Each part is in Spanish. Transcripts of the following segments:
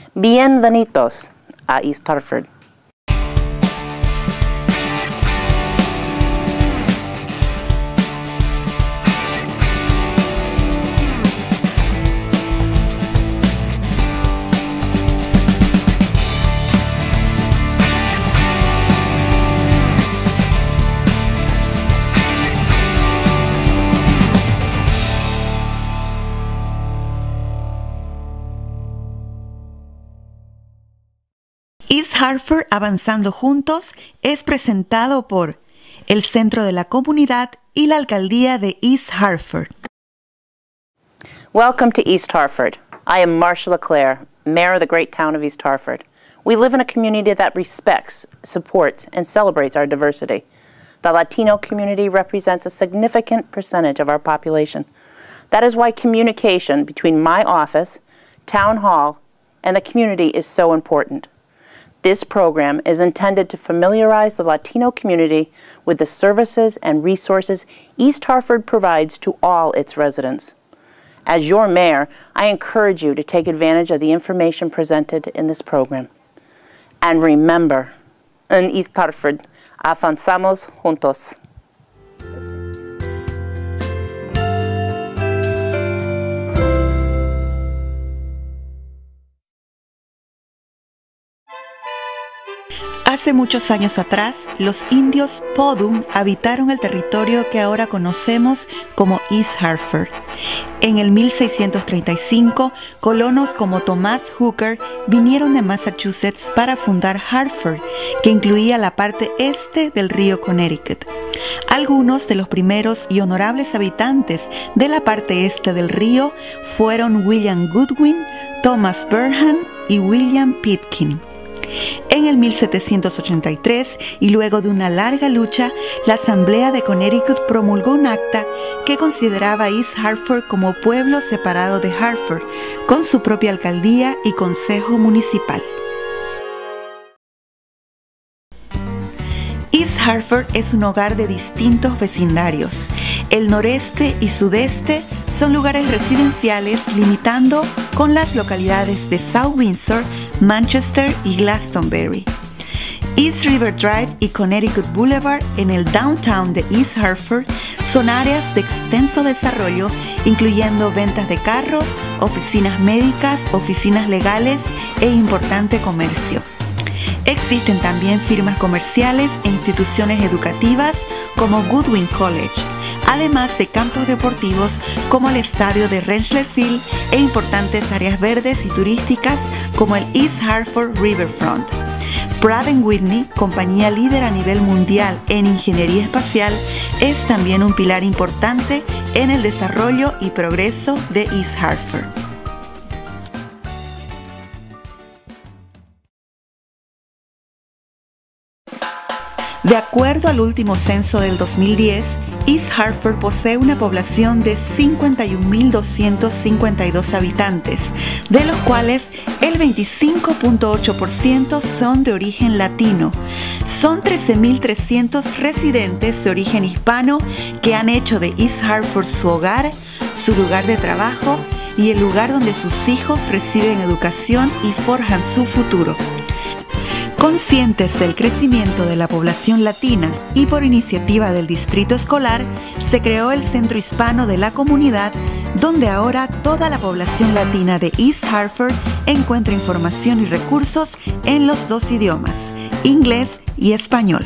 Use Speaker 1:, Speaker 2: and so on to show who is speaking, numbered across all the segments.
Speaker 1: Bienvenidos a East Hartford.
Speaker 2: East Hartford Avanzando Juntos es presentado por el Centro de la Comunidad y la Alcaldía de East Hartford.
Speaker 1: Welcome to East Hartford. I am Marcia LeClaire, Mayor of the great town of East Hartford. We live in a community that respects, supports, and celebrates our diversity. The Latino community represents a significant percentage of our population. That is why communication between my office, Town Hall, and the community is so important. This program is intended to familiarize the Latino community with the services and resources East Hartford provides to all its residents. As your mayor, I encourage you to take advantage of the information presented in this program. And remember, in East Hartford, avanzamos juntos.
Speaker 2: Hace muchos años atrás, los indios Podum habitaron el territorio que ahora conocemos como East Hartford. En el 1635, colonos como Thomas Hooker vinieron de Massachusetts para fundar Hartford, que incluía la parte este del río Connecticut. Algunos de los primeros y honorables habitantes de la parte este del río fueron William Goodwin, Thomas Burnham y William Pitkin. En el 1783, y luego de una larga lucha, la Asamblea de Connecticut promulgó un acta que consideraba a East Hartford como pueblo separado de Hartford, con su propia alcaldía y consejo municipal. East Hartford es un hogar de distintos vecindarios. El noreste y sudeste son lugares residenciales, limitando con las localidades de South Windsor, Manchester y Glastonbury. East River Drive y Connecticut Boulevard en el downtown de East Hartford son áreas de extenso desarrollo, incluyendo ventas de carros, oficinas médicas, oficinas legales e importante comercio. Existen también firmas comerciales e instituciones educativas como Goodwin College, además de campos deportivos como el estadio de Rentschler Field e importantes áreas verdes y turísticas como el East Hartford Riverfront. Pratt & Whitney, compañía líder a nivel mundial en ingeniería espacial, es también un pilar importante en el desarrollo y progreso de East Hartford. De acuerdo al último censo del 2010, East Hartford posee una población de 51.252 habitantes, de los cuales el 25.8% son de origen latino. Son 13.300 residentes de origen hispano que han hecho de East Hartford su hogar, su lugar de trabajo y el lugar donde sus hijos reciben educación y forjan su futuro. Conscientes del crecimiento de la población latina y por iniciativa del Distrito Escolar, se creó el Centro Hispano de la Comunidad, donde ahora toda la población latina de East Hartford encuentra información y recursos en los dos idiomas, inglés y español.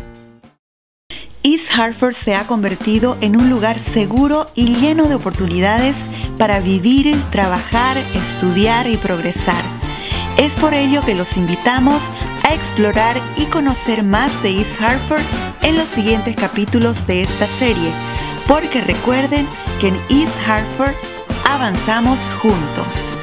Speaker 2: East Hartford se ha convertido en un lugar seguro y lleno de oportunidades para vivir, trabajar, estudiar y progresar. Es por ello que los invitamos a explorar y conocer más de East Hartford en los siguientes capítulos de esta serie, porque recuerden que en East Hartford avanzamos juntos.